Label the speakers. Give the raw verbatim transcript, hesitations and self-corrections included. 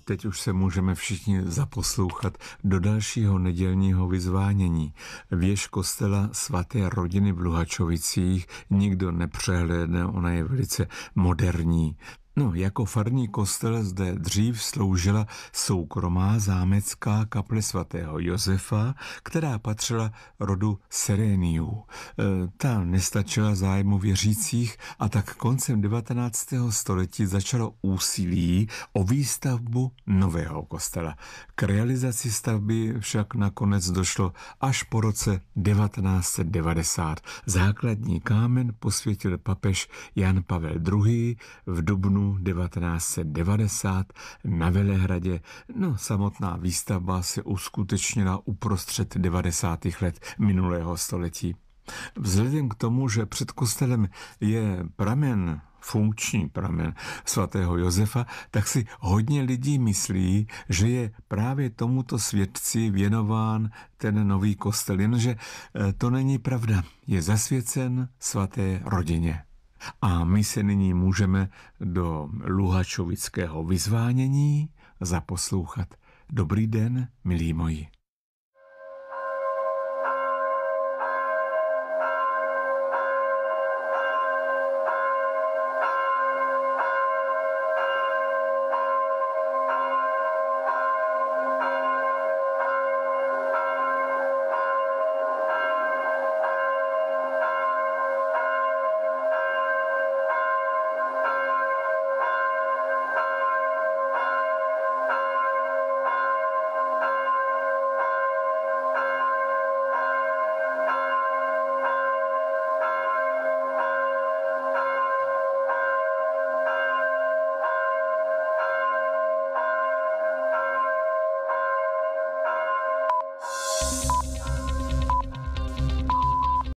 Speaker 1: teď už se můžeme všichni zaposlouchat do dalšího nedělního vyzvánění. Věž kostela svaté rodiny v Luhačovicích nikdo nepřehlédne, ona je velice moderní. No, jako farní kostel zde dřív sloužila soukromá zámecká kaple svatého Josefa, která patřila rodu Seréniů. E, ta nestačila zájmu věřících a tak koncem devatenáctého století začalo úsilí o výstavbu nového kostela. K realizaci stavby však nakonec došlo až po roce devatenáct set devadesát. Základní kámen posvětil papež Jan Pavel druhý. v dubnu devatenáct set devadesát na Velehradě. No, samotná výstavba se uskutečnila uprostřed devadesátých let minulého století. Vzhledem k tomu, že před kostelem je pramen, funkční pramen svatého Josefa, tak si hodně lidí myslí, že je právě tomuto světci věnován ten nový kostel, jenže to není pravda. Je zasvěcen svaté rodině. A my se nyní můžeme do luhačovického vyzvánění zaposlouchat. Dobrý den, milí moji.